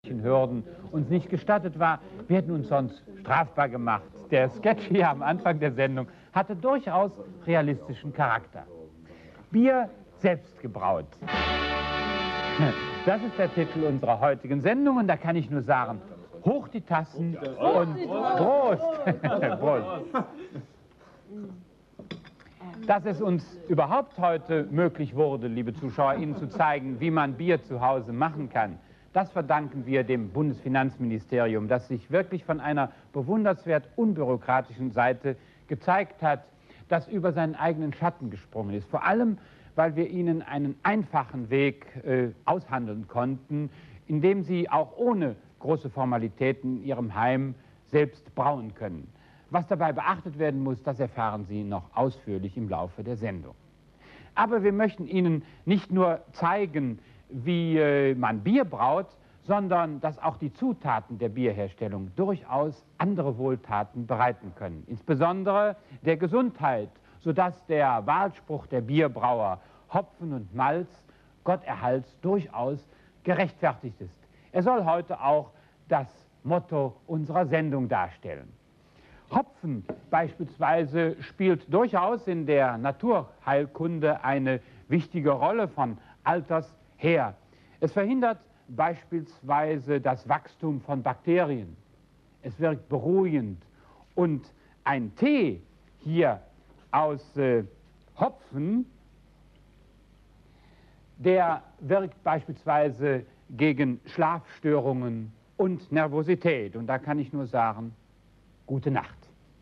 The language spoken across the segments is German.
Hürden uns nicht gestattet war, wir hätten uns sonst strafbar gemacht. Der Sketch hier am Anfang der Sendung hatte durchaus realistischen Charakter. Bier selbst gebraut. Das ist der Titel unserer heutigen Sendung und da kann ich nur sagen, hoch die Tassen und Prost! Prost! Dass es uns überhaupt heute möglich wurde, liebe Zuschauer, Ihnen zu zeigen, wie man Bier zu Hause machen kann, das verdanken wir dem Bundesfinanzministerium, das sich wirklich von einer bewundernswert unbürokratischen Seite gezeigt hat, das über seinen eigenen Schatten gesprungen ist. Vor allem, weil wir Ihnen einen einfachen Weg aushandeln konnten, indem Sie auch ohne große Formalitäten in Ihrem Heim selbst brauen können. Was dabei beachtet werden muss, das erfahren Sie noch ausführlich im Laufe der Sendung. Aber wir möchten Ihnen nicht nur zeigen, wie man Bier braut, sondern dass auch die Zutaten der Bierherstellung durchaus andere Wohltaten bereiten können. Insbesondere der Gesundheit, sodass der Wahlspruch der Bierbrauer Hopfen und Malz, Gott erhalts, durchaus gerechtfertigt ist. Er soll heute auch das Motto unserer Sendung darstellen. Hopfen beispielsweise spielt durchaus in der Naturheilkunde eine wichtige Rolle von alters her. Es verhindert beispielsweise das Wachstum von Bakterien. Es wirkt beruhigend. Und ein Tee hier aus Hopfen, der wirkt beispielsweise gegen Schlafstörungen und Nervosität. Und da kann ich nur sagen, gute Nacht.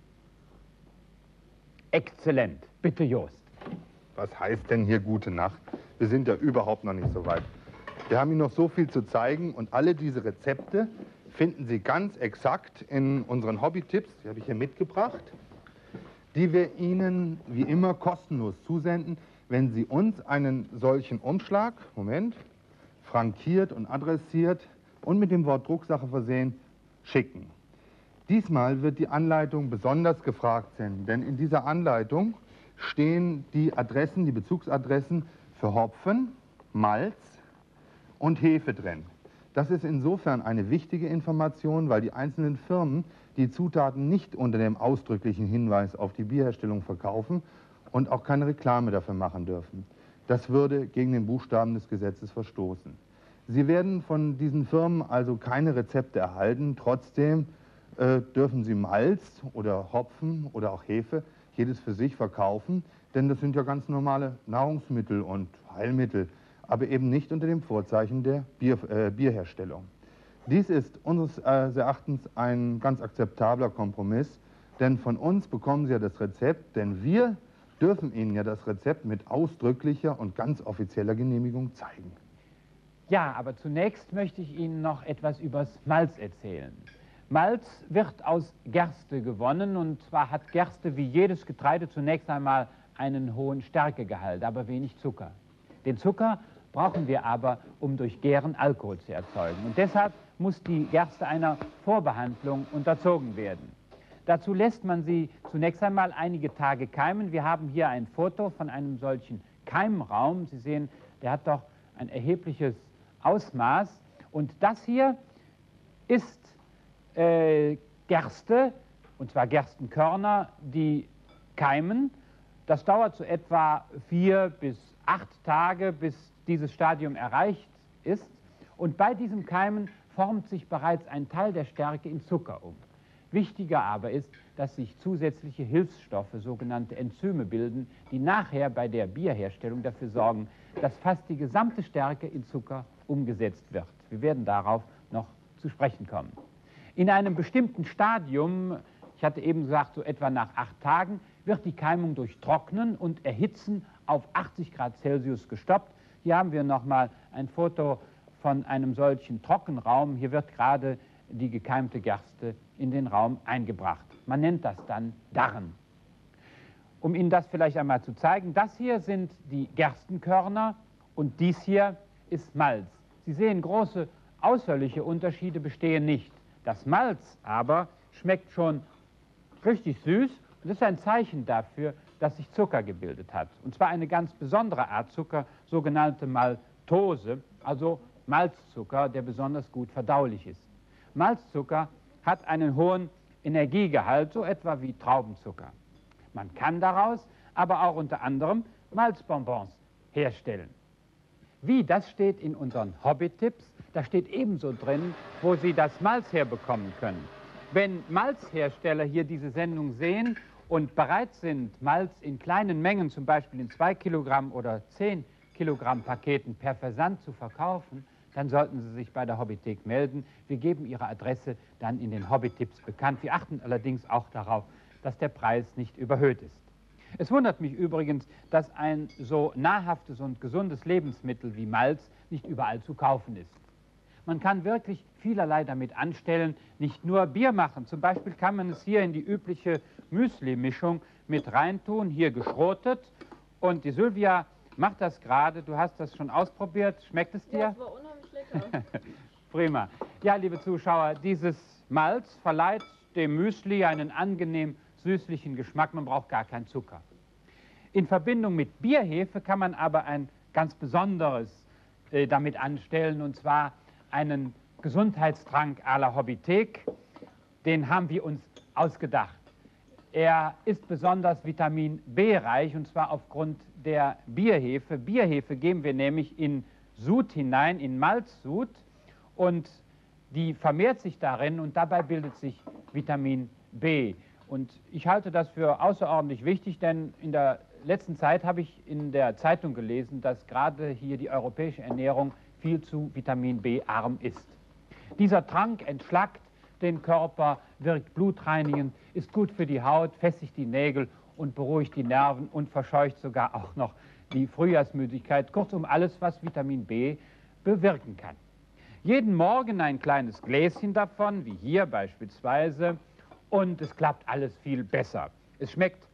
Exzellent. Bitte, Jost. Was heißt denn hier gute Nacht? Wir sind ja überhaupt noch nicht so weit. Wir haben Ihnen noch so viel zu zeigen und alle diese Rezepte finden Sie ganz exakt in unseren Hobby-Tipps, die habe ich hier mitgebracht, die wir Ihnen wie immer kostenlos zusenden, wenn Sie uns einen solchen Umschlag, Moment, frankiert und adressiert und mit dem Wort Drucksache versehen, schicken. Diesmal wird die Anleitung besonders gefragt sein, denn in dieser Anleitung stehen die Adressen, die Bezugsadressen für Hopfen, Malz und Hefe drin. Das ist insofern eine wichtige Information, weil die einzelnen Firmen die Zutaten nicht unter dem ausdrücklichen Hinweis auf die Bierherstellung verkaufen und auch keine Reklame dafür machen dürfen. Das würde gegen den Buchstaben des Gesetzes verstoßen. Sie werden von diesen Firmen also keine Rezepte erhalten, trotzdem dürfen Sie Malz oder Hopfen oder auch Hefe jedes für sich verkaufen, denn das sind ja ganz normale Nahrungsmittel und Heilmittel, aber eben nicht unter dem Vorzeichen der Bierherstellung. Dies ist unseres Erachtens ein ganz akzeptabler Kompromiss, denn von uns bekommen Sie ja das Rezept, denn wir dürfen Ihnen ja das Rezept mit ausdrücklicher und ganz offizieller Genehmigung zeigen. Ja, aber zunächst möchte ich Ihnen noch etwas übers Malz erzählen. Malz wird aus Gerste gewonnen und zwar hat Gerste wie jedes Getreide zunächst einmal einen hohen Stärkegehalt, aber wenig Zucker. Den Zucker brauchen wir aber, um durch Gären Alkohol zu erzeugen. Und deshalb muss die Gerste einer Vorbehandlung unterzogen werden. Dazu lässt man sie zunächst einmal einige Tage keimen. Wir haben hier ein Foto von einem solchen Keimraum. Sie sehen, der hat doch ein erhebliches Ausmaß. Und das hier ist Gerste, und zwar Gerstenkörner, die keimen. Das dauert so etwa 4 bis 8 Tage, bis dieses Stadium erreicht ist. Und bei diesem Keimen formt sich bereits ein Teil der Stärke in Zucker um. Wichtiger aber ist, dass sich zusätzliche Hilfsstoffe, sogenannte Enzyme, bilden, die nachher bei der Bierherstellung dafür sorgen, dass fast die gesamte Stärke in Zucker umgesetzt wird. Wir werden darauf noch zu sprechen kommen. In einem bestimmten Stadium, ich hatte eben gesagt, so etwa nach 8 Tagen, wird die Keimung durch Trocknen und Erhitzen auf 80 Grad Celsius gestoppt. Hier haben wir nochmal ein Foto von einem solchen Trockenraum. Hier wird gerade die gekeimte Gerste in den Raum eingebracht. Man nennt das dann Darren. Um Ihnen das vielleicht einmal zu zeigen, das hier sind die Gerstenkörner und dies hier ist Malz. Sie sehen, große äußerliche Unterschiede bestehen nicht. Das Malz aber schmeckt schon richtig süß und ist ein Zeichen dafür, dass sich Zucker gebildet hat. Und zwar eine ganz besondere Art Zucker, sogenannte Maltose, also Malzzucker, der besonders gut verdaulich ist. Malzzucker hat einen hohen Energiegehalt, so etwa wie Traubenzucker. Man kann daraus aber auch unter anderem Malzbonbons herstellen. Wie, das steht in unseren Hobbytipps. Da steht ebenso drin, wo Sie das Malz herbekommen können. Wenn Malzhersteller hier diese Sendung sehen und bereit sind, Malz in kleinen Mengen, zum Beispiel in 2 Kilogramm oder 10 Kilogramm Paketen per Versand zu verkaufen, dann sollten Sie sich bei der Hobbythek melden. Wir geben Ihre Adresse dann in den Hobbytipps bekannt. Wir achten allerdings auch darauf, dass der Preis nicht überhöht ist. Es wundert mich übrigens, dass ein so nahrhaftes und gesundes Lebensmittel wie Malz nicht überall zu kaufen ist. Man kann wirklich vielerlei damit anstellen, nicht nur Bier machen. Zum Beispiel kann man es hier in die übliche Müsli-Mischung mit reintun, hier geschrotet. Und die Sylvia macht das gerade. Du hast das schon ausprobiert. Schmeckt es dir? Ja, es war unheimlich lecker. Prima. Ja, liebe Zuschauer, dieses Malz verleiht dem Müsli einen angenehm süßlichen Geschmack. Man braucht gar keinen Zucker. In Verbindung mit Bierhefe kann man aber ein ganz Besonderes damit anstellen, und zwar einen Gesundheitstrank à la Hobbythek. Den haben wir uns ausgedacht. Er ist besonders Vitamin B reich, und zwar aufgrund der Bierhefe. Bierhefe geben wir nämlich in Sud hinein, in Malzsud, und die vermehrt sich darin und dabei bildet sich Vitamin B. Und ich halte das für außerordentlich wichtig, denn in der letzten Zeit habe ich in der Zeitung gelesen, dass gerade hier die europäische Ernährung viel zu Vitamin B arm ist. Dieser Trank entschlackt den Körper, wirkt blutreinigend, ist gut für die Haut, festigt die Nägel und beruhigt die Nerven und verscheucht sogar auch noch die Frühjahrsmüdigkeit. Kurzum alles, was Vitamin B bewirken kann. Jeden Morgen ein kleines Gläschen davon, wie hier beispielsweise, und es klappt alles viel besser. Es schmeckt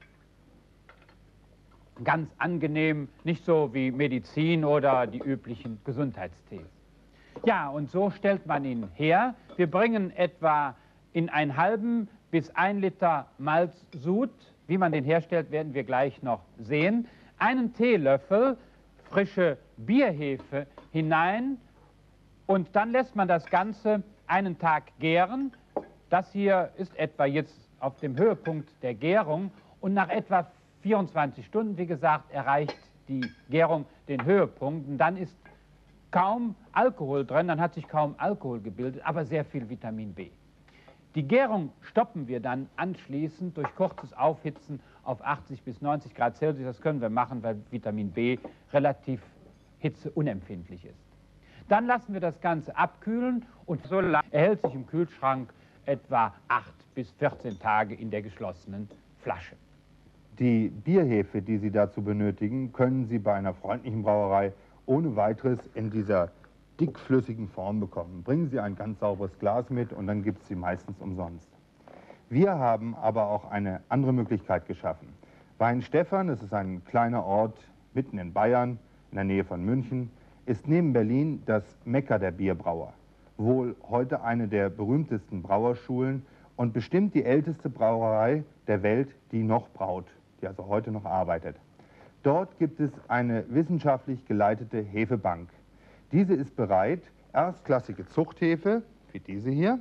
ganz angenehm, nicht so wie Medizin oder die üblichen Gesundheitstees. Ja, und so stellt man ihn her. Wir bringen etwa in 1/2 bis 1 Liter Malzsud. Wie man den herstellt, werden wir gleich noch sehen. Einen Teelöffel frische Bierhefe hinein und dann lässt man das Ganze einen Tag gären. Das hier ist etwa jetzt auf dem Höhepunkt der Gärung und nach etwa 24 Stunden, wie gesagt, erreicht die Gärung den Höhepunkt. Und dann ist kaum Alkohol drin, dann hat sich kaum Alkohol gebildet, aber sehr viel Vitamin B. Die Gärung stoppen wir dann anschließend durch kurzes Aufhitzen auf 80 bis 90 Grad Celsius. Das können wir machen, weil Vitamin B relativ hitzeunempfindlich ist. Dann lassen wir das Ganze abkühlen und so lange erhält sich im Kühlschrank etwa 8 bis 14 Tage in der geschlossenen Flasche. Die Bierhefe, die Sie dazu benötigen, können Sie bei einer freundlichen Brauerei ohne weiteres in dieser dickflüssigen Form bekommen. Bringen Sie ein ganz sauberes Glas mit und dann gibt es sie meistens umsonst. Wir haben aber auch eine andere Möglichkeit geschaffen. Weinstephan, das ist ein kleiner Ort mitten in Bayern, in der Nähe von München, ist neben Berlin das Mekka der Bierbrauer. Wohl heute eine der berühmtesten Brauerschulen und bestimmt die älteste Brauerei der Welt, die noch braut, die also heute noch arbeitet. Dort gibt es eine wissenschaftlich geleitete Hefebank. Diese ist bereit, erstklassige Zuchthefe, wie diese hier,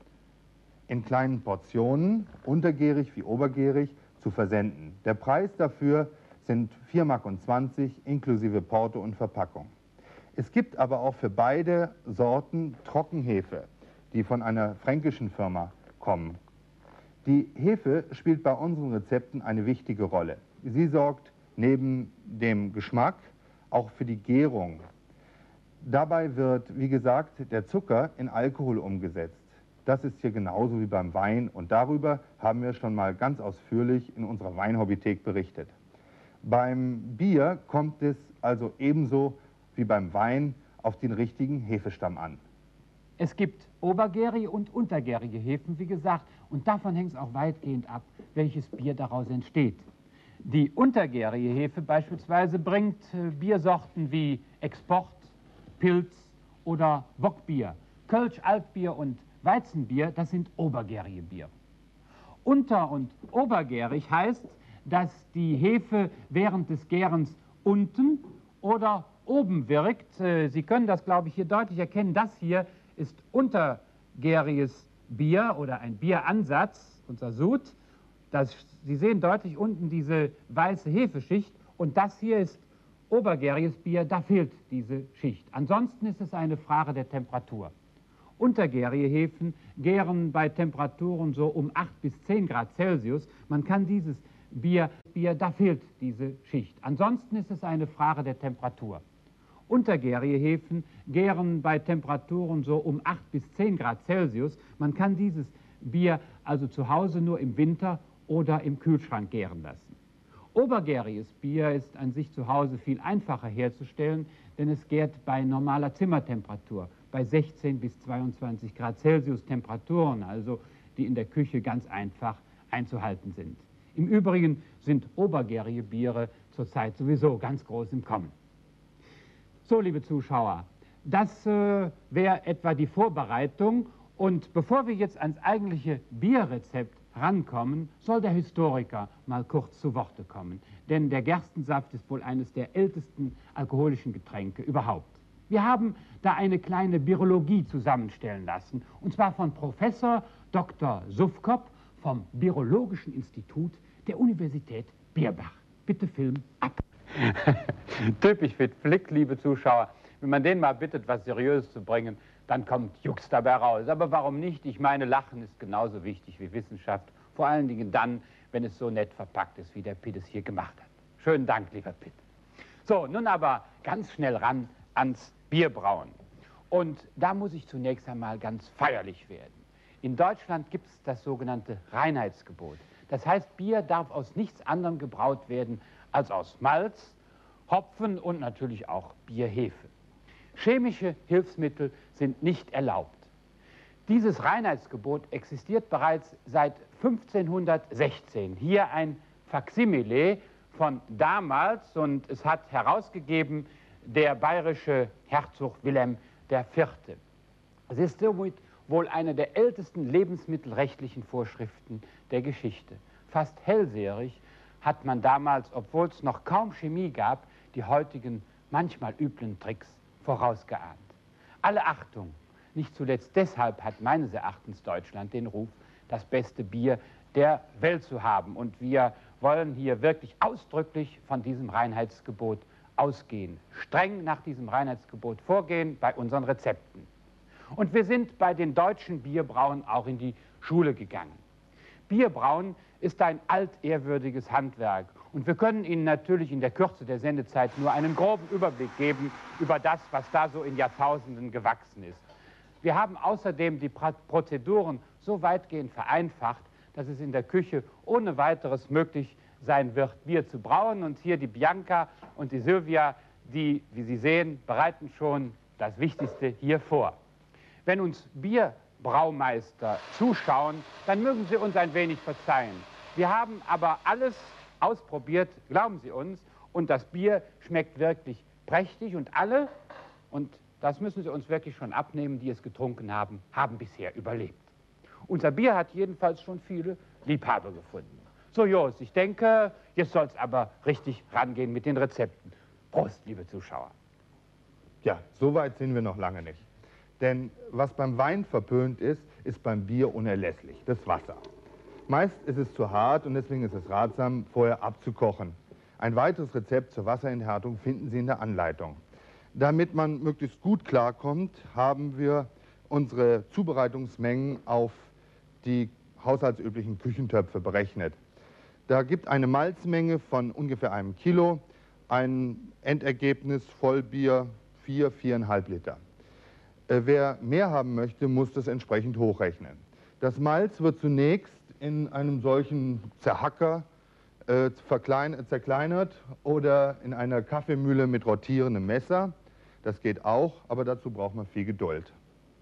in kleinen Portionen, untergärig wie obergärig, zu versenden. Der Preis dafür sind 4,20 Mark inklusive Porto und Verpackung. Es gibt aber auch für beide Sorten Trockenhefe, die von einer fränkischen Firma kommen. Die Hefe spielt bei unseren Rezepten eine wichtige Rolle. Sie sorgt neben dem Geschmack auch für die Gärung. Dabei wird, wie gesagt, der Zucker in Alkohol umgesetzt. Das ist hier genauso wie beim Wein und darüber haben wir schon mal ganz ausführlich in unserer Weinhobbythek berichtet. Beim Bier kommt es also ebenso wie beim Wein auf den richtigen Hefestamm an. Es gibt obergärige und untergärige Hefen, wie gesagt, und davon hängt es auch weitgehend ab, welches Bier daraus entsteht. Die untergärige Hefe beispielsweise bringt Biersorten wie Export, Pilz oder Bockbier. Kölsch, Altbier und Weizenbier, das sind obergärige Bier. Unter- und obergärig heißt, dass die Hefe während des Gärens unten oder oben wirkt, Sie können das, glaube ich, hier deutlich erkennen, das hier ist untergäriges Bier oder ein Bieransatz, unser Sud. Sie sehen deutlich unten diese weiße Hefeschicht und das hier ist obergäriges Bier, da fehlt diese Schicht. Ansonsten ist es eine Frage der Temperatur. Untergärige Hefen gären bei Temperaturen so um 8 bis 10 Grad Celsius. Man kann dieses Bier, da fehlt diese Schicht. Ansonsten ist es eine Frage der Temperatur. Untergärige Hefen gären bei Temperaturen so um 8 bis 10 Grad Celsius. Man kann dieses Bier also zu Hause nur im Winter oder im Kühlschrank gären lassen. Obergäriges Bier ist an sich zu Hause viel einfacher herzustellen, denn es gärt bei normaler Zimmertemperatur, bei 16 bis 22 Grad Celsius Temperaturen, also die in der Küche ganz einfach einzuhalten sind. Im Übrigen sind obergärige Biere zurzeit sowieso ganz groß im Kommen. So, liebe Zuschauer, das wäre etwa die Vorbereitung. Und bevor wir jetzt ans eigentliche Bierrezept rankommen, soll der Historiker mal kurz zu Worte kommen. Denn der Gerstensaft ist wohl eines der ältesten alkoholischen Getränke überhaupt. Wir haben da eine kleine Birologie zusammenstellen lassen, und zwar von Professor Dr. Sufkop vom Birologischen Institut der Universität Bierbach. Bitte Film ab. Typisch für Flick, liebe Zuschauer. Wenn man den mal bittet, was Seriöses zu bringen, dann kommt Jux dabei raus. Aber warum nicht? Ich meine, Lachen ist genauso wichtig wie Wissenschaft. Vor allen Dingen dann, wenn es so nett verpackt ist, wie der Pitt es hier gemacht hat. Schönen Dank, lieber Pitt. So, nun aber ganz schnell ran ans Bierbrauen. Und da muss ich zunächst einmal ganz feierlich werden. In Deutschland gibt es das sogenannte Reinheitsgebot. Das heißt, Bier darf aus nichts anderem gebraut werden als aus Malz, Hopfen und natürlich auch Bierhefe. Chemische Hilfsmittel sind nicht erlaubt. Dieses Reinheitsgebot existiert bereits seit 1516. Hier ein Faksimile von damals, und es hat herausgegeben der bayerische Herzog Wilhelm IV. Es ist somit wohl eine der ältesten lebensmittelrechtlichen Vorschriften der Geschichte. Fast hellseherig hat man damals, obwohl es noch kaum Chemie gab, die heutigen manchmal üblen Tricks vorausgeahnt. Alle Achtung, nicht zuletzt deshalb hat meines Erachtens Deutschland den Ruf, das beste Bier der Welt zu haben. Und wir wollen hier wirklich ausdrücklich von diesem Reinheitsgebot ausgehen, streng nach diesem Reinheitsgebot vorgehen bei unseren Rezepten. Und wir sind bei den deutschen Bierbrauen auch in die Schule gegangen. Bierbrauen ist ein altehrwürdiges Handwerk. Und wir können Ihnen natürlich in der Kürze der Sendezeit nur einen groben Überblick geben über das, was da so in Jahrtausenden gewachsen ist. Wir haben außerdem die Prozeduren so weitgehend vereinfacht, dass es in der Küche ohne weiteres möglich sein wird, Bier zu brauen. Und hier die Bianca und die Silvia, die, wie Sie sehen, bereiten schon das Wichtigste hier vor. Wenn uns Bierbraumeister zuschauen, dann mögen Sie uns ein wenig verzeihen. Wir haben aber alles ausprobiert, glauben Sie uns, und das Bier schmeckt wirklich prächtig und alle, und das müssen Sie uns wirklich schon abnehmen, die es getrunken haben, haben bisher überlebt. Unser Bier hat jedenfalls schon viele Liebhaber gefunden. So, Jos, ich denke, jetzt soll es aber richtig rangehen mit den Rezepten. Prost, liebe Zuschauer. Ja, so weit sind wir noch lange nicht. Denn was beim Wein verpönt ist, ist beim Bier unerlässlich, das Wasser. Meist ist es zu hart und deswegen ist es ratsam, vorher abzukochen. Ein weiteres Rezept zur Wasserenthärtung finden Sie in der Anleitung. Damit man möglichst gut klarkommt, haben wir unsere Zubereitungsmengen auf die haushaltsüblichen Küchentöpfe berechnet. Da gibt eine Malzmenge von ungefähr 1 Kilo, ein Endergebnis Vollbier 4,5 Liter. Wer mehr haben möchte, muss das entsprechend hochrechnen. Das Malz wird zunächst in einem solchen Zerhacker zerkleinert oder in einer Kaffeemühle mit rotierendem Messer. Das geht auch, aber dazu braucht man viel Geduld.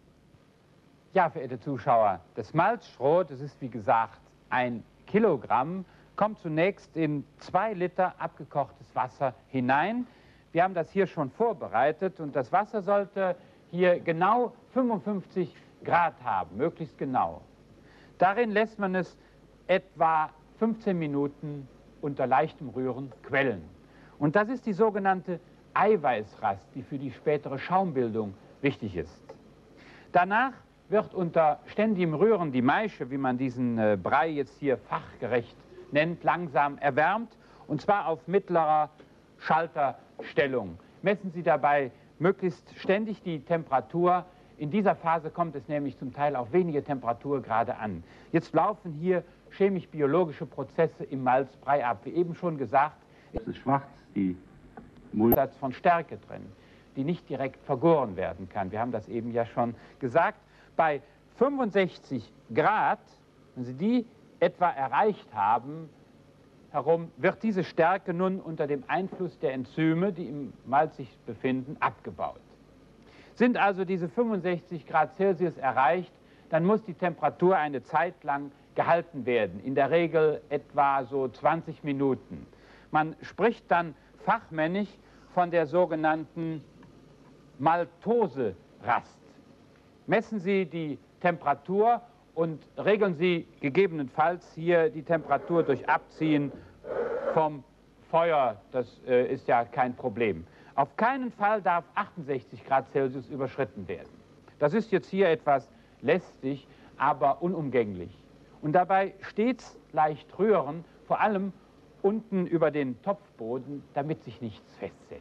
Ja, verehrte Zuschauer, das Malzschrot, das ist wie gesagt 1 Kilogramm, kommt zunächst in 2 Liter abgekochtes Wasser hinein. Wir haben das hier schon vorbereitet und das Wasser sollte hier genau 55 Grad haben, möglichst genau. Darin lässt man es etwa 15 Minuten unter leichtem Rühren quellen. Und das ist die sogenannte Eiweißrast, die für die spätere Schaumbildung wichtig ist. Danach wird unter ständigem Rühren die Maische, wie man diesen Brei jetzt hier fachgerecht nennt, langsam erwärmt, und zwar auf mittlerer Schalterstellung. Messen Sie dabei möglichst ständig die Temperatur. In dieser Phase kommt es nämlich zum Teil auf wenige Temperaturgrade an. Jetzt laufen hier chemisch-biologische Prozesse im Malzbrei ab. Wie eben schon gesagt, es ist schwarz, die Mulch von Stärke drin, die nicht direkt vergoren werden kann. Wir haben das eben ja schon gesagt. Bei 65 Grad, wenn Sie die etwa erreicht haben, herum, wird diese Stärke nun unter dem Einfluss der Enzyme, die im Malz sich befinden, abgebaut. Sind also diese 65 Grad Celsius erreicht, dann muss die Temperatur eine Zeit lang gehalten werden, in der Regel etwa so 20 Minuten. Man spricht dann fachmännisch von der sogenannten Maltoserast. Messen Sie die Temperatur und regeln Sie gegebenenfalls hier die Temperatur durch Abziehen vom Feuer. Das ist ja kein Problem. Auf keinen Fall darf 68 Grad Celsius überschritten werden. Das ist jetzt hier etwas lästig, aber unumgänglich. Und dabei stets leicht rühren, vor allem unten über den Topfboden, damit sich nichts festsetzt.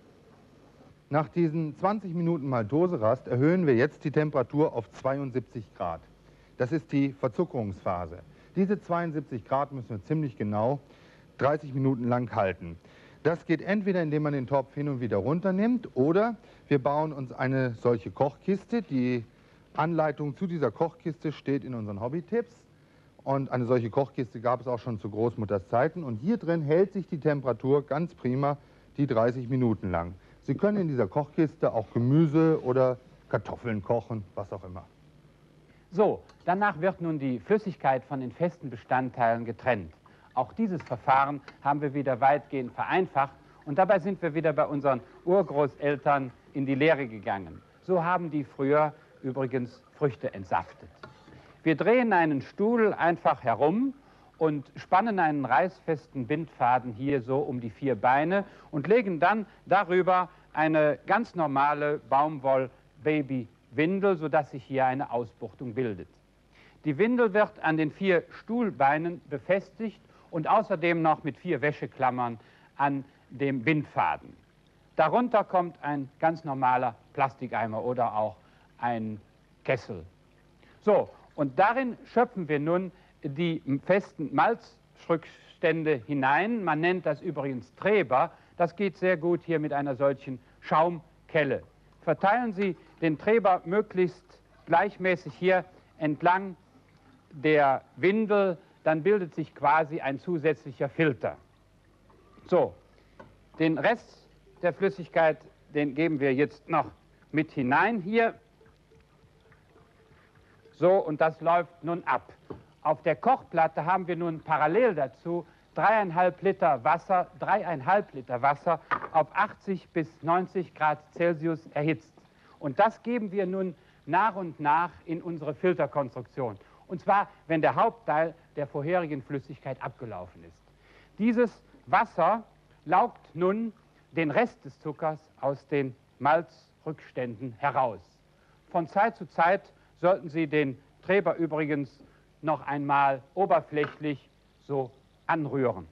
Nach diesen 20 Minuten Maltoserast erhöhen wir jetzt die Temperatur auf 72 Grad. Das ist die Verzuckerungsphase. Diese 72 Grad müssen wir ziemlich genau 30 Minuten lang halten. Das geht entweder, indem man den Topf hin und wieder runternimmt, oder wir bauen uns eine solche Kochkiste. Die Anleitung zu dieser Kochkiste steht in unseren Hobbytipps. Und eine solche Kochkiste gab es auch schon zu Großmutters Zeiten. Und hier drin hält sich die Temperatur ganz prima die 30 Minuten lang. Sie können in dieser Kochkiste auch Gemüse oder Kartoffeln kochen, was auch immer. So, danach wird nun die Flüssigkeit von den festen Bestandteilen getrennt. Auch dieses Verfahren haben wir wieder weitgehend vereinfacht, und dabei sind wir wieder bei unseren Urgroßeltern in die Lehre gegangen. So haben die früher übrigens Früchte entsaftet. Wir drehen einen Stuhl einfach herum und spannen einen reißfesten Bindfaden hier so um die 4 Beine und legen dann darüber eine ganz normale Baumwoll-Baby-Windel, sodass sich hier eine Ausbuchtung bildet. Die Windel wird an den 4 Stuhlbeinen befestigt und außerdem noch mit 4 Wäscheklammern an dem Bindfaden. Darunter kommt ein ganz normaler Plastikeimer oder auch ein Kessel. So, und darin schöpfen wir nun die festen Malzrückstände hinein. Man nennt das übrigens Treber. Das geht sehr gut hier mit einer solchen Schaumkelle. Verteilen Sie den Treber möglichst gleichmäßig hier entlang der Windel, dann bildet sich quasi ein zusätzlicher Filter. So, den Rest der Flüssigkeit, den geben wir jetzt noch mit hinein hier. So, und das läuft nun ab. Auf der Kochplatte haben wir nun parallel dazu 3,5 Liter Wasser auf 80 bis 90 Grad Celsius erhitzt. Und das geben wir nun nach und nach in unsere Filterkonstruktion. Und zwar, wenn der Hauptteil der vorherigen Flüssigkeit abgelaufen ist. Dieses Wasser laugt nun den Rest des Zuckers aus den Malzrückständen heraus. Von Zeit zu Zeit sollten Sie den Treber übrigens noch einmal oberflächlich so anrühren.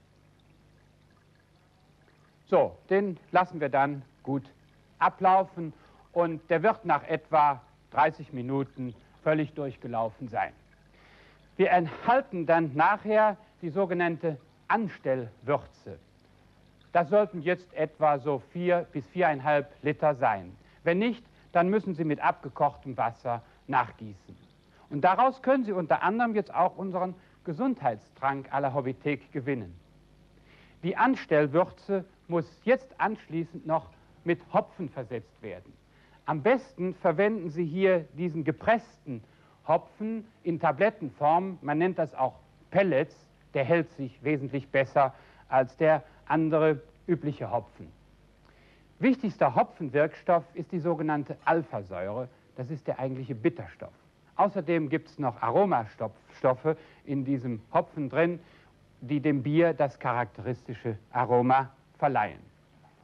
So, den lassen wir dann gut ablaufen und der wird nach etwa 30 Minuten völlig durchgelaufen sein. Wir erhalten dann nachher die sogenannte Anstellwürze. Das sollten jetzt etwa so 4 bis 4,5 Liter sein. Wenn nicht, dann müssen Sie mit abgekochtem Wasser nachgießen. Und daraus können Sie unter anderem jetzt auch unseren Gesundheitstrank à la Hobbythek gewinnen. Die Anstellwürze muss jetzt anschließend noch mit Hopfen versetzt werden. Am besten verwenden Sie hier diesen gepressten Hopfen in Tablettenform. Man nennt das auch Pellets. Der hält sich wesentlich besser als der andere übliche Hopfen. Wichtigster Hopfenwirkstoff ist die sogenannte Alphasäure. Das ist der eigentliche Bitterstoff. Außerdem gibt es noch Aromastoffe in diesem Hopfen drin, die dem Bier das charakteristische Aroma verleihen.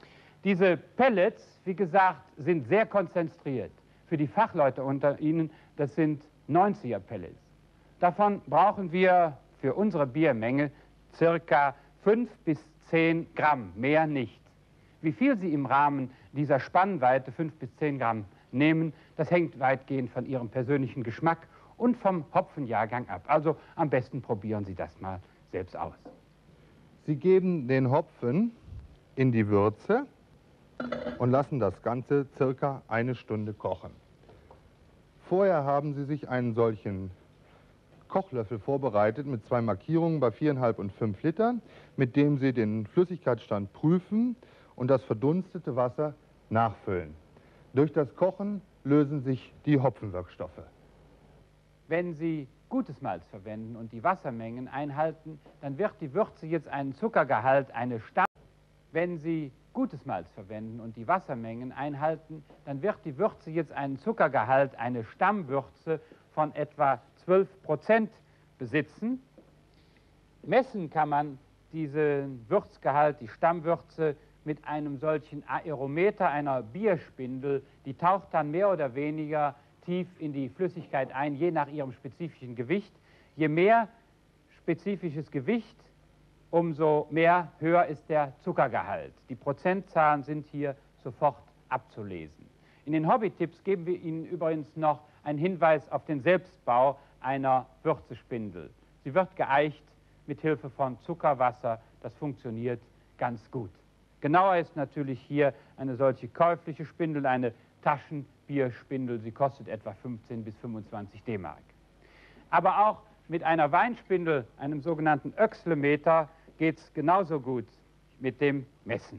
Diese Pellets, wie gesagt, sind sehr konzentriert. Für die Fachleute unter Ihnen, das sind 90er Pellets. Davon brauchen wir für unsere Biermenge circa 5 bis 10 Gramm, mehr nicht. Wie viel Sie im Rahmen dieser Spannweite 5 bis 10 Gramm nehmen, das hängt weitgehend von Ihrem persönlichen Geschmack und vom Hopfenjahrgang ab. Also am besten probieren Sie das mal selbst aus. Sie geben den Hopfen in die Würze und lassen das Ganze circa 1 Stunde kochen. Vorher haben Sie sich einen solchen Kochlöffel vorbereitet mit 2 Markierungen bei 4,5 und 5 Litern, mit dem Sie den Flüssigkeitsstand prüfen und das verdunstete Wasser nachfüllen. Durch das Kochen lösen sich die Hopfenwirkstoffe. Wenn Sie gutes Malz verwenden und die Wassermengen einhalten, dann wird die Würze jetzt einen Zuckergehalt, eine Stamm... Wenn Sie gutes Malz verwenden und die Wassermengen einhalten, dann wird die Würze jetzt einen Zuckergehalt, eine Stammwürze von etwa 12% besitzen. Messen kann man diesen Würzgehalt, die Stammwürze, mit einem solchen Aerometer, einer Bierspindel. Die taucht dann mehr oder weniger tief in die Flüssigkeit ein, je nach ihrem spezifischen Gewicht. Je mehr spezifisches Gewicht, umso mehr höher ist der Zuckergehalt. Die Prozentzahlen sind hier sofort abzulesen. In den Hobbytipps geben wir Ihnen übrigens noch einen Hinweis auf den Selbstbau einer Würzespindel. Sie wird geeicht mit Hilfe von Zuckerwasser. Das funktioniert ganz gut. Genauer ist natürlich hier eine solche käufliche Spindel, eine Taschenbierspindel. Sie kostet etwa 15 bis 25 D-Mark. Aber auch mit einer Weinspindel, einem sogenannten Öxlemeter, geht es genauso gut mit dem Messen.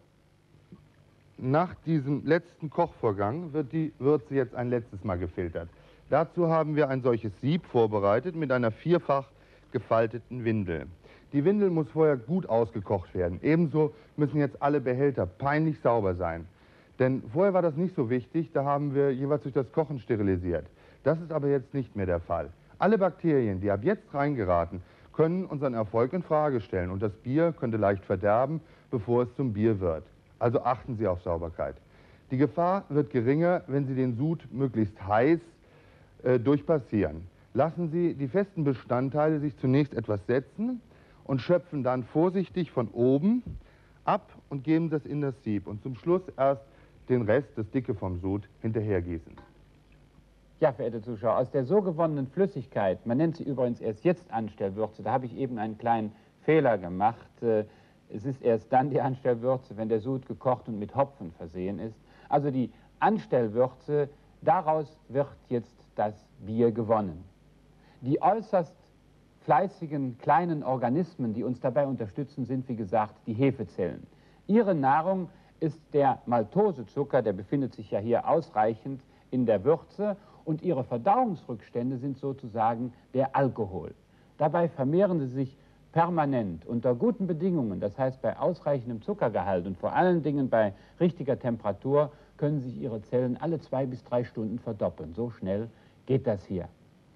Nach diesem letzten Kochvorgang wird die Würze jetzt ein letztes Mal gefiltert. Dazu haben wir ein solches Sieb vorbereitet mit einer 4-fach gefalteten Windel. Die Windel muss vorher gut ausgekocht werden. Ebenso müssen jetzt alle Behälter peinlich sauber sein. Denn vorher war das nicht so wichtig, da haben wir jeweils durch das Kochen sterilisiert. Das ist aber jetzt nicht mehr der Fall. Alle Bakterien, die ab jetzt reingeraten, können unseren Erfolg in Frage stellen und das Bier könnte leicht verderben, bevor es zum Bier wird. Also achten Sie auf Sauberkeit. Die Gefahr wird geringer, wenn Sie den Sud möglichst heiß durchpassieren. Lassen Sie die festen Bestandteile sich zunächst etwas setzen und schöpfen dann vorsichtig von oben ab und geben das in das Sieb und zum Schluss erst den Rest, das Dicke vom Sud, hinterhergießen. Ja, verehrte Zuschauer, aus der so gewonnenen Flüssigkeit, man nennt sie übrigens erst jetzt Anstellwürze, da habe ich eben einen kleinen Fehler gemacht. Es ist erst dann die Anstellwürze, wenn der Sud gekocht und mit Hopfen versehen ist. Also die Anstellwürze, daraus wird jetzt das Bier gewonnen. Die äußerst fleißigen kleinen Organismen, die uns dabei unterstützen, sind wie gesagt die Hefezellen. Ihre Nahrung ist der Maltosezucker, der befindet sich ja hier ausreichend in der Würze, und ihre Verdauungsrückstände sind sozusagen der Alkohol. Dabei vermehren sie sich permanent unter guten Bedingungen, das heißt bei ausreichendem Zuckergehalt und vor allen Dingen bei richtiger Temperatur, können sich ihre Zellen alle 2 bis 3 Stunden verdoppeln. So schnell geht das hier.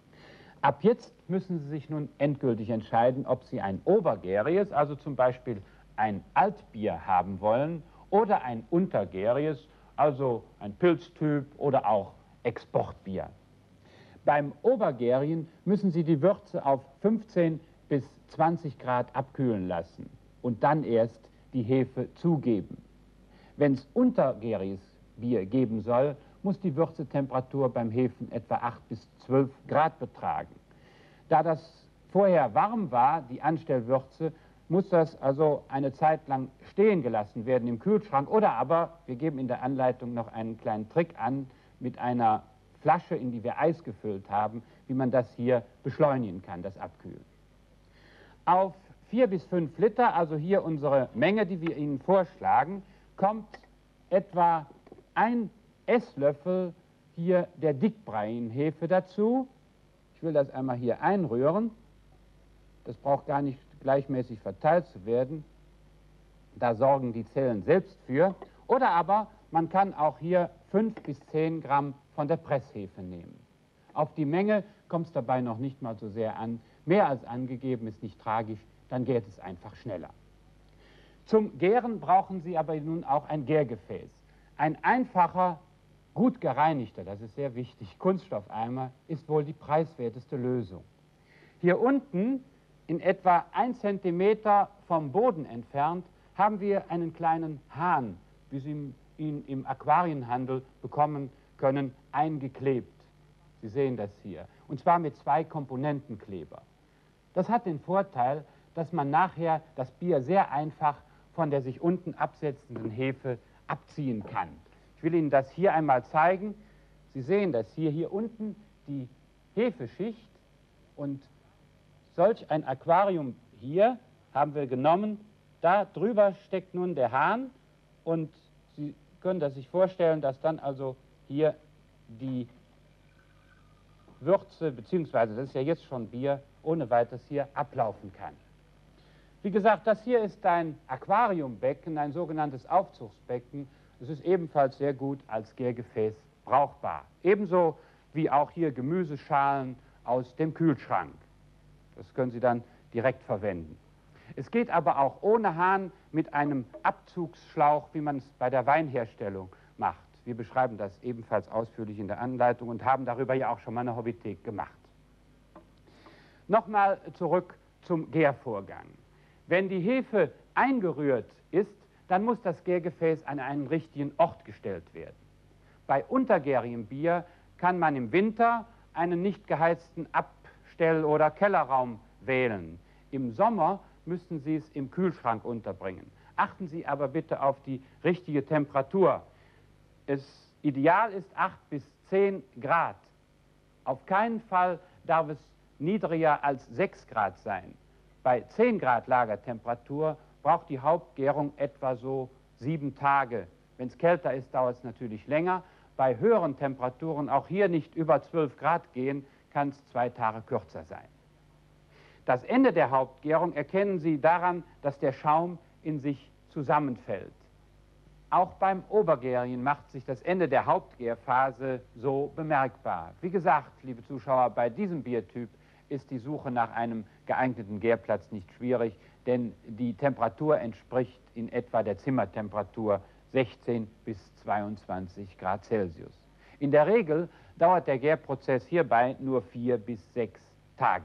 Ab jetzt müssen Sie sich nun endgültig entscheiden, ob Sie ein obergäriges, also zum Beispiel ein Altbier haben wollen, oder ein untergäriges, also ein Pilztyp oder auch Exportbier. Beim Obergärigen müssen Sie die Würze auf 15 bis 20 Grad abkühlen lassen und dann erst die Hefe zugeben. Wenn es untergäriges Bier geben soll, muss die Würzetemperatur beim Hefen etwa 8 bis 12 Grad betragen. Da das vorher warm war, die Anstellwürze, muss das also eine Zeit lang stehen gelassen werden im Kühlschrank. Oder aber, wir geben in der Anleitung noch einen kleinen Trick an, mit einer Flasche, in die wir Eis gefüllt haben, wie man das hier beschleunigen kann, das Abkühlen. Auf 4 bis 5 Liter, also hier unsere Menge, die wir Ihnen vorschlagen, kommt etwa ein Esslöffel hier der Dickbreinhefe dazu. Ich will das einmal hier einrühren. Das braucht gar nicht gleichmäßig verteilt zu werden. Da sorgen die Zellen selbst für. Oder aber man kann auch hier 5 bis 10 Gramm von der Presshefe nehmen. Auf die Menge kommt es dabei noch nicht mal so sehr an. Mehr als angegeben ist nicht tragisch, dann geht es einfach schneller. Zum Gären brauchen Sie aber nun auch ein Gärgefäß. Ein einfacher, gut gereinigter, das ist sehr wichtig, Kunststoffeimer ist wohl die preiswerteste Lösung. Hier unten, in etwa 1 Zentimeter vom Boden entfernt, haben wir einen kleinen Hahn, wie Sie ihn im Aquarienhandel bekommen können, eingeklebt. Sie sehen das hier. Und zwar mit 2 Komponentenkleber. Das hat den Vorteil, dass man nachher das Bier sehr einfach von der sich unten absetzenden Hefe abziehen kann. Ich will Ihnen das hier einmal zeigen. Sie sehen das hier unten die Hefeschicht, und solch ein Aquarium hier haben wir genommen. Da drüber steckt nun der Hahn, und Sie können das sich vorstellen, dass dann also hier die Würze, beziehungsweise das ist ja jetzt schon Bier, ohne weiteres hier ablaufen kann. Wie gesagt, das hier ist ein Aquariumbecken, ein sogenanntes Aufzugsbecken. Es ist ebenfalls sehr gut als Gärgefäß brauchbar. Ebenso wie auch hier Gemüseschalen aus dem Kühlschrank. Das können Sie dann direkt verwenden. Es geht aber auch ohne Hahn mit einem Abzugsschlauch, wie man es bei der Weinherstellung macht. Wir beschreiben das ebenfalls ausführlich in der Anleitung und haben darüber ja auch schon mal eine Hobbythek gemacht. Nochmal zurück zum Gärvorgang. Wenn die Hefe eingerührt ist, dann muss das Gärgefäß an einen richtigen Ort gestellt werden. Bei untergärigem Bier kann man im Winter einen nicht geheizten Abstell- oder Kellerraum wählen. Im Sommer müssten Sie es im Kühlschrank unterbringen. Achten Sie aber bitte auf die richtige Temperatur. Ideal ist 8 bis 10 Grad. Auf keinen Fall darf es niedriger als 6 Grad sein. Bei 10 Grad Lagertemperatur braucht die Hauptgärung etwa so 7 Tage. Wenn es kälter ist, dauert es natürlich länger. Bei höheren Temperaturen, auch hier nicht über 12 Grad gehen, kann es 2 Tage kürzer sein. Das Ende der Hauptgärung erkennen Sie daran, dass der Schaum in sich zusammenfällt. Auch beim Obergärigen macht sich das Ende der Hauptgärphase so bemerkbar. Wie gesagt, liebe Zuschauer, bei diesem Biertyp ist die Suche nach einem geeigneten Gärplatz nicht schwierig, denn die Temperatur entspricht in etwa der Zimmertemperatur 16 bis 22 Grad Celsius. In der Regel dauert der Gärprozess hierbei nur 4 bis 6 Tage.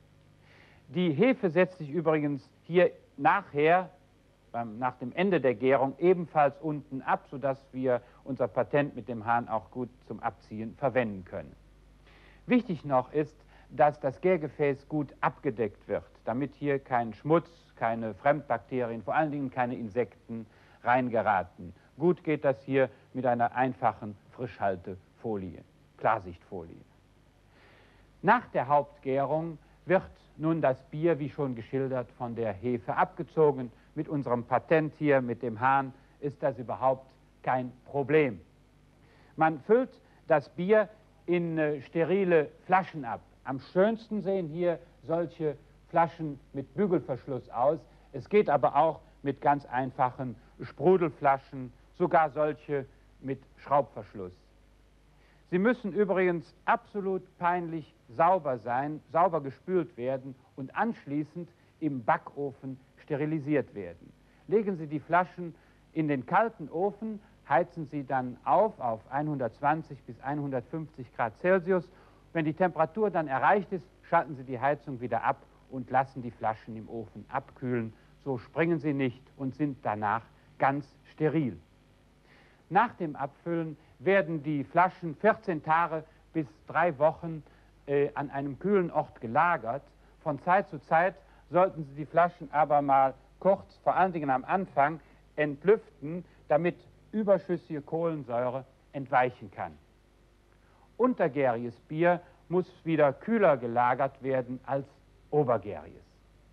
Die Hefe setzt sich übrigens hier nachher, nach dem Ende der Gärung, ebenfalls unten ab, sodass wir unser Patent mit dem Hahn auch gut zum Abziehen verwenden können. Wichtig noch ist, dass das Gärgefäß gut abgedeckt wird, damit hier kein Schmutz, keine Fremdbakterien, vor allen Dingen keine Insekten reingeraten. Gut geht das hier mit einer einfachen Frischhaltefolie, Klarsichtfolie. Nach der Hauptgärung wird nun das Bier, wie schon geschildert, von der Hefe abgezogen. Mit unserem Patent hier, mit dem Hahn, ist das überhaupt kein Problem. Man füllt das Bier in sterile Flaschen ab. Am schönsten sehen hier solche Flaschen mit Bügelverschluss aus. Es geht aber auch mit ganz einfachen Sprudelflaschen, sogar solche mit Schraubverschluss. Sie müssen übrigens absolut peinlich sauber sein, sauber gespült werden und anschließend im Backofen sterilisiert werden. Legen Sie die Flaschen in den kalten Ofen, heizen Sie dann auf 120 bis 150 Grad Celsius. Wenn die Temperatur dann erreicht ist, schalten Sie die Heizung wieder ab und lassen die Flaschen im Ofen abkühlen. So springen sie nicht und sind danach ganz steril. Nach dem Abfüllen werden die Flaschen 14 Tage bis 3 Wochen an einem kühlen Ort gelagert. Von Zeit zu Zeit sollten Sie die Flaschen aber mal kurz, vor allen Dingen am Anfang, entlüften, damit überschüssige Kohlensäure entweichen kann. Untergäriges Bier muss wieder kühler gelagert werden als obergäriges.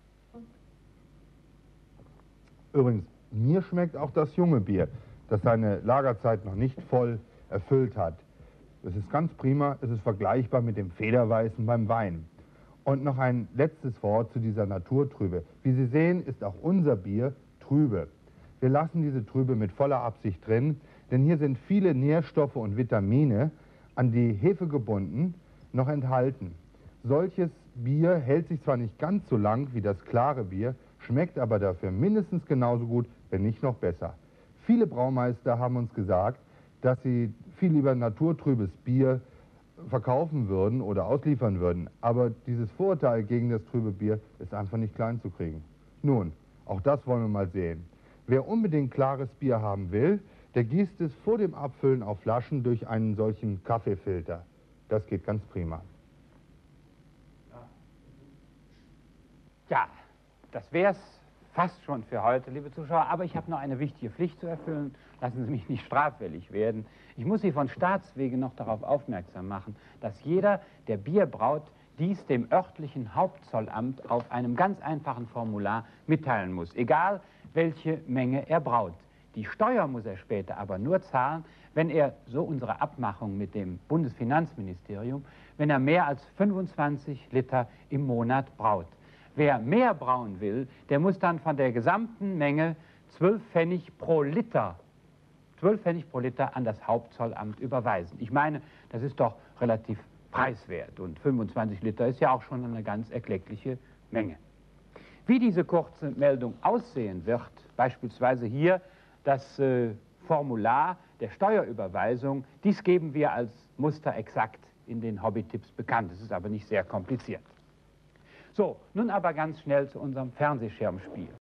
Übrigens, mir schmeckt auch das junge Bier, das seine Lagerzeit noch nicht voll erfüllt hat. Das ist ganz prima, es ist vergleichbar mit dem Federweißen beim Wein. Und noch ein letztes Wort zu dieser Naturtrübe. Wie Sie sehen, ist auch unser Bier trübe. Wir lassen diese Trübe mit voller Absicht drin, denn hier sind viele Nährstoffe und Vitamine, an die Hefe gebunden, noch enthalten. Solches Bier hält sich zwar nicht ganz so lang wie das klare Bier, schmeckt aber dafür mindestens genauso gut wenn nicht noch besser. Viele Braumeister haben uns gesagt, dass sie viel lieber naturtrübes Bier verkaufen würden oder ausliefern würden. Aber dieses Vorurteil gegen das trübe Bier ist einfach nicht klein zu kriegen. Nun, auch das wollen wir mal sehen. Wer unbedingt klares Bier haben will, der gießt es vor dem Abfüllen auf Flaschen durch einen solchen Kaffeefilter. Das geht ganz prima. Ja, das wäre es fast schon für heute, liebe Zuschauer. Aber ich habe noch eine wichtige Pflicht zu erfüllen. Lassen Sie mich nicht straffällig werden. Ich muss Sie von Staatswegen noch darauf aufmerksam machen, dass jeder, der Bier braut, dies dem örtlichen Hauptzollamt auf einem ganz einfachen Formular mitteilen muss, egal welche Menge er braut. Die Steuer muss er später aber nur zahlen, wenn er, so unsere Abmachung mit dem Bundesfinanzministerium, wenn er mehr als 25 Liter im Monat braut. Wer mehr brauen will, der muss dann von der gesamten Menge 12 Pfennig pro Liter an das Hauptzollamt überweisen. Ich meine, das ist doch relativ preiswert und 25 Liter ist ja auch schon eine ganz erkleckliche Menge. Wie diese kurze Meldung aussehen wird, beispielsweise hier das Formular der Steuerüberweisung, dies geben wir als Muster exakt in den Hobbytipps bekannt. Es ist aber nicht sehr kompliziert. So, nun aber ganz schnell zu unserem Fernsehschirmspiel.